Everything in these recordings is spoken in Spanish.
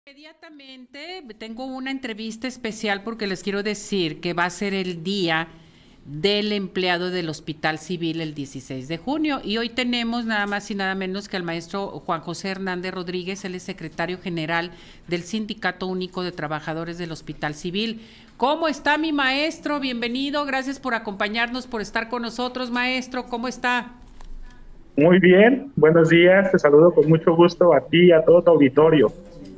Inmediatamente tengo una entrevista especial porque les quiero decir que va a ser el día del empleado del Hospital Civil el 16 de junio y hoy tenemos nada más y nada menos que al maestro Juan José Hernández Rodríguez, él es secretario general del Sindicato Único de Trabajadores del Hospital Civil. ¿Cómo está mi maestro? Bienvenido, gracias por acompañarnos, por estar con nosotros, maestro, ¿cómo está? Muy bien, buenos días, te saludo con mucho gusto a ti y a todo tu auditorio.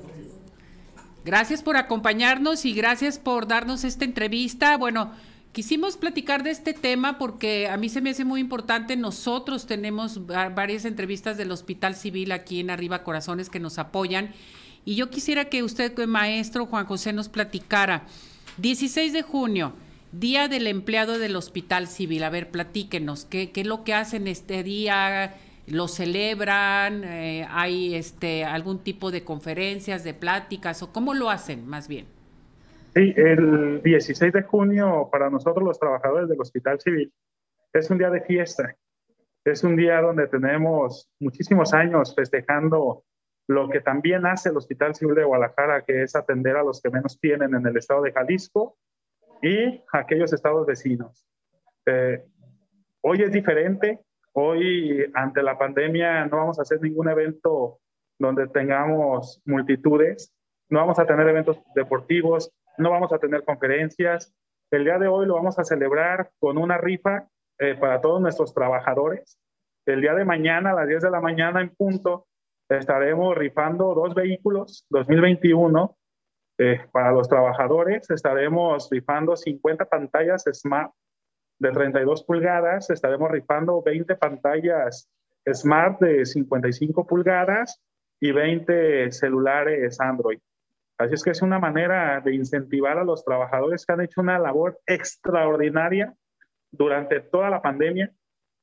Gracias por acompañarnos y gracias por darnos esta entrevista. Bueno, quisimos platicar de este tema porque a mí se me hace muy importante. Nosotros tenemos varias entrevistas del Hospital Civil aquí en Arriba Corazones que nos apoyan. Y yo quisiera que usted, maestro Juan José, nos platicara. 16 de junio, Día del Empleado del Hospital Civil. A ver, platíquenos, ¿qué es lo que hacen este día? ¿Lo celebran? ¿Hay algún tipo de conferencias, de pláticas o cómo lo hacen más bien? Sí, el 16 de junio para nosotros los trabajadores del Hospital Civil es un día de fiesta, es un día donde tenemos muchísimos años festejando lo que también hace el Hospital Civil de Guadalajara, que es atender a los que menos tienen en el estado de Jalisco y aquellos estados vecinos. Eh, Hoy es diferente. Hoy, ante la pandemia, no vamos a hacer ningún evento donde tengamos multitudes. No vamos a tener eventos deportivos, no vamos a tener conferencias. El día de hoy lo vamos a celebrar con una rifa para todos nuestros trabajadores. El día de mañana, a las 10 de la mañana en punto, estaremos rifando 2 vehículos 2021 para los trabajadores. Estaremos rifando 50 pantallas Smart de 32 pulgadas, estaremos rifando 20 pantallas Smart de 55 pulgadas y 20 celulares Android. Así es que es una manera de incentivar a los trabajadores que han hecho una labor extraordinaria durante toda la pandemia.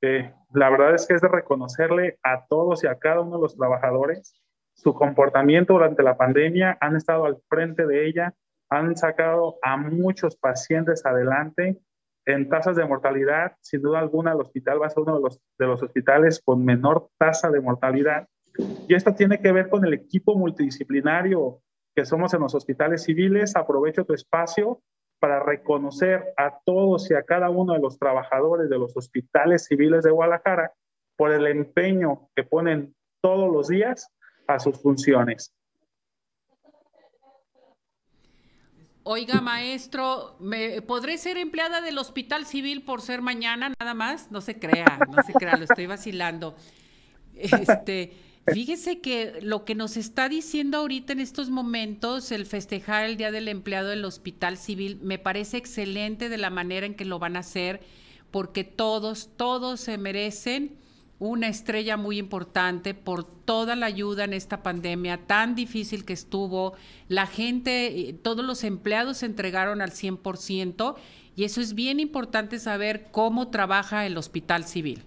La verdad es que es de reconocerle a todos y a cada uno de los trabajadores su comportamiento durante la pandemia, han estado al frente de ella, han sacado a muchos pacientes adelante. En tasas de mortalidad, sin duda alguna, el hospital va a ser uno de los hospitales con menor tasa de mortalidad. Y esto tiene que ver con el equipo multidisciplinario que somos en los hospitales civiles. Aprovecho tu espacio para reconocer a todos y a cada uno de los trabajadores de los hospitales civiles de Guadalajara por el empeño que ponen todos los días a sus funciones. Oiga, maestro, ¿podré ser empleada del Hospital Civil por ser mañana nada más? No se crea, no se crea, lo estoy vacilando. Este, Fíjese que lo que nos está diciendo ahorita en estos momentos, el festejar el Día del Empleado del Hospital Civil, me parece excelente de la manera en que lo van a hacer, porque todos se merecen una estrella muy importante por toda la ayuda en esta pandemia tan difícil que estuvo. La gente, todos los empleados se entregaron al 100% y eso es bien importante saber cómo trabaja el Hospital Civil.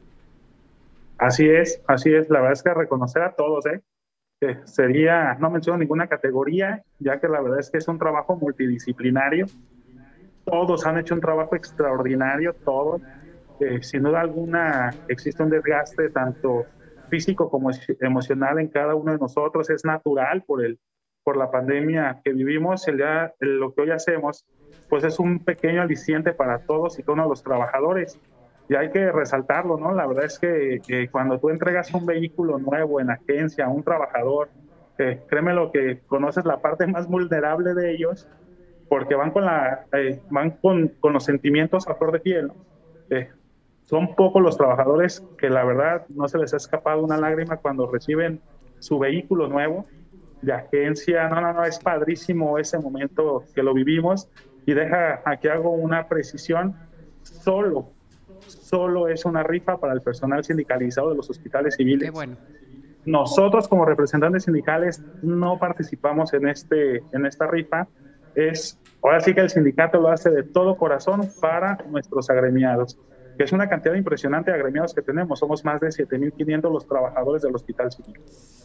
Así es. La verdad es que reconocer a todos, sería, no menciono ninguna categoría, ya que la verdad es que es un trabajo multidisciplinario. Todos han hecho un trabajo extraordinario, todos. Sin duda alguna existe un desgaste tanto físico como emocional en cada uno de nosotros. Es natural por la pandemia que vivimos. Lo que hoy hacemos, pues es un pequeño aliciente para todos y cada uno de los trabajadores. Y hay que resaltarlo, ¿no? La verdad es que cuando tú entregas un vehículo nuevo en agencia a un trabajador, créeme lo que conoces la parte más vulnerable de ellos, porque van con los sentimientos a flor de piel, ¿no? Son pocos los trabajadores que la verdad no se les ha escapado una lágrima cuando reciben su vehículo nuevo de agencia. No, es padrísimo ese momento que lo vivimos. Y aquí hago una precisión, solo es una rifa para el personal sindicalizado de los hospitales Qué civiles. bueno. Nosotros como representantes sindicales no participamos en esta rifa. Ahora sí que el sindicato lo hace de todo corazón para nuestros agremiados, que es una cantidad impresionante de agremiados que tenemos. Somos más de 7,500 los trabajadores del Hospital Civil.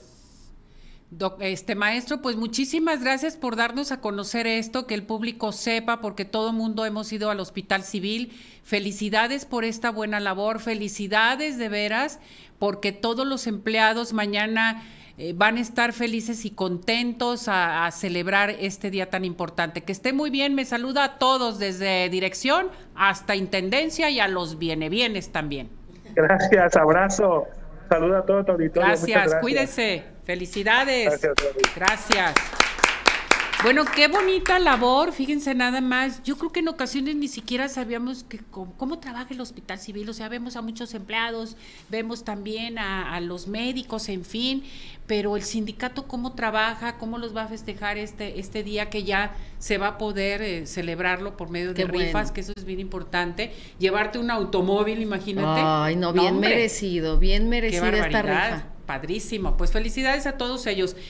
Maestro, pues muchísimas gracias por darnos a conocer esto, que el público sepa, porque todo mundo hemos ido al Hospital Civil. Felicidades por esta buena labor, felicidades de veras, porque todos los empleados mañana van a estar felices y contentos a celebrar este día tan importante. Que esté muy bien, me saluda a todos desde dirección hasta intendencia y a los bienes también. Gracias, abrazo. Saluda a todo tu auditorio. Gracias, cuídese. Felicidades. Gracias. Bueno, qué bonita labor, fíjense nada más. Yo creo que en ocasiones ni siquiera sabíamos cómo trabaja el Hospital Civil. O sea, vemos a muchos empleados, vemos también a los médicos, en fin, pero el sindicato cómo trabaja, cómo los va a festejar este día que ya se va a poder celebrarlo por medio de rifas, que eso es bien importante. Llevarte un automóvil, imagínate. Ay, no, bien merecido esta rifa. Padrísimo. Pues felicidades a todos ellos.